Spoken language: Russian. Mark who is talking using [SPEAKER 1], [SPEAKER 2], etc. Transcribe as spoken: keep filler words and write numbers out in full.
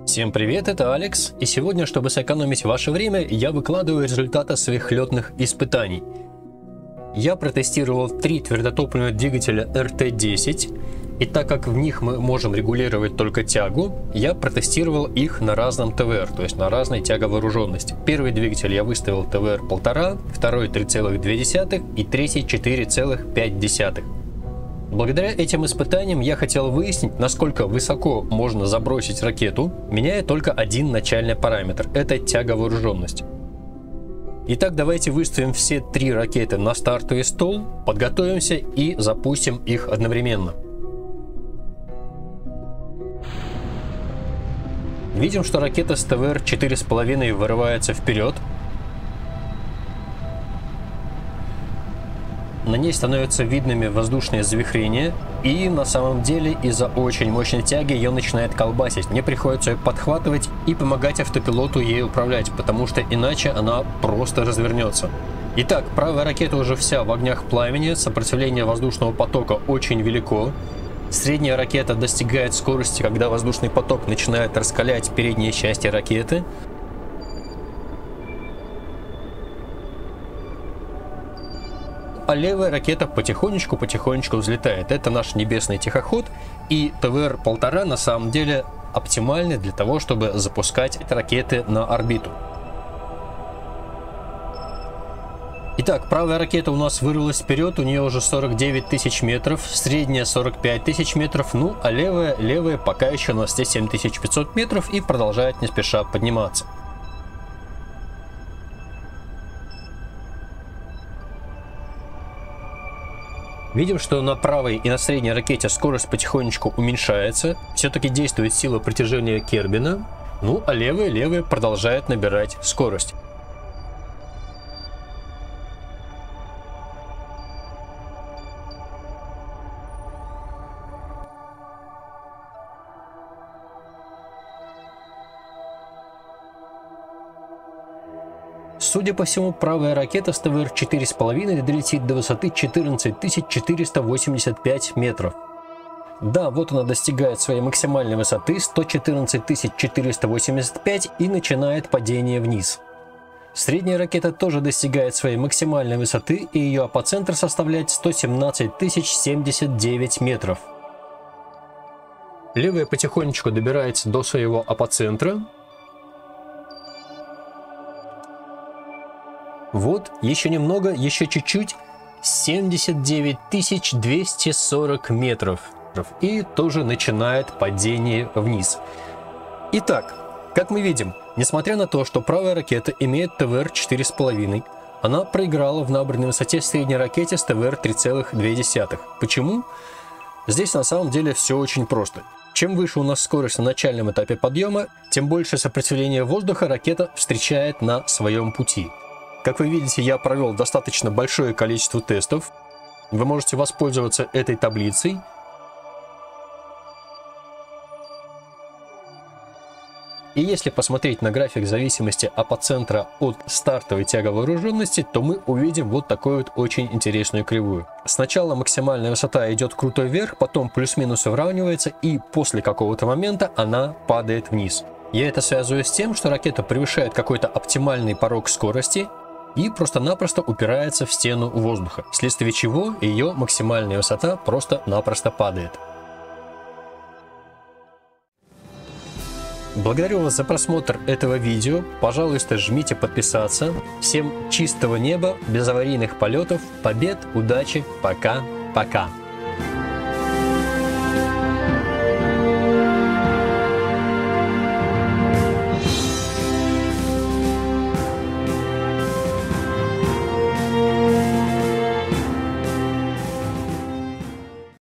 [SPEAKER 1] Всем привет, это Алекс, и сегодня, чтобы сэкономить ваше время, я выкладываю результаты своих летных испытаний. Я протестировал три твердотопливных двигателя эр тэ десять, и так как в них мы можем регулировать только тягу, я протестировал их на разном тэ вэ эр, то есть на разной тяговооруженности. Первый двигатель я выставил тэ вэ эр полтора, второй три целых две десятых и третий четыре целых пять десятых. Благодаря этим испытаниям я хотел выяснить, насколько высоко можно забросить ракету, меняя только один начальный параметр – это тяговооруженность. Итак, давайте выставим все три ракеты на стартовый стол, подготовимся и запустим их одновременно. Видим, что ракета с тэ вэ эр четыре с половиной вырывается вперед. На ней становятся видными воздушные завихрения, и на самом деле из-за очень мощной тяги ее начинает колбасить. Мне приходится ее подхватывать и помогать автопилоту ей управлять, потому что иначе она просто развернется. Итак, правая ракета уже вся в огнях пламени, сопротивление воздушного потока очень велико. Средняя ракета достигает скорости, когда воздушный поток начинает раскалять передние части ракеты. А левая ракета потихонечку-потихонечку взлетает. Это наш небесный тихоход, и тэ вэ эр полтора на самом деле оптимальный для того, чтобы запускать ракеты на орбиту. Итак, правая ракета у нас вырвалась вперед, у нее уже сорок девять тысяч метров, средняя сорок пять тысяч метров, ну а левая, левая пока еще на сто семь тысяч пятьсот метров и продолжает не спеша подниматься. Видим, что на правой и на средней ракете скорость потихонечку уменьшается. Все-таки действует сила притяжения Кербина. Ну, а левая, левая продолжает набирать скорость. Судя по всему, правая ракета с тэ вэ эр четыре с половиной долетит до высоты четырнадцать тысяч четыреста восемьдесят пять метров. Да, вот она достигает своей максимальной высоты сто четырнадцать тысяч четыреста восемьдесят пять и начинает падение вниз. Средняя ракета тоже достигает своей максимальной высоты, и ее апоцентр составляет сто семнадцать тысяч семьдесят девять метров. Левая потихонечку добирается до своего апоцентра. Вот, еще немного, еще чуть-чуть, семьдесят девять тысяч двести сорок метров. И тоже начинает падение вниз. Итак, как мы видим, несмотря на то, что правая ракета имеет тэ вэ эр четыре с половиной, она проиграла в набранной высоте средней ракете с тэ вэ эр три целых две десятых. Почему? Здесь на самом деле все очень просто. Чем выше у нас скорость на начальном этапе подъема, тем больше сопротивление воздуха ракета встречает на своем пути. Как вы видите, я провел достаточно большое количество тестов. Вы можете воспользоваться этой таблицей. И если посмотреть на график зависимости апоцентра от стартовой тяговооруженности, то мы увидим вот такую вот очень интересную кривую. Сначала максимальная высота идет крутой вверх, потом плюс-минус выравнивается, и после какого-то момента она падает вниз. Я это связываю с тем, что ракета превышает какой-то оптимальный порог скорости и просто-напросто упирается в стену воздуха, вследствие чего ее максимальная высота просто-напросто падает. Благодарю вас за просмотр этого видео. Пожалуйста, жмите подписаться. Всем чистого неба, без аварийных полетов, побед, удачи, пока-пока.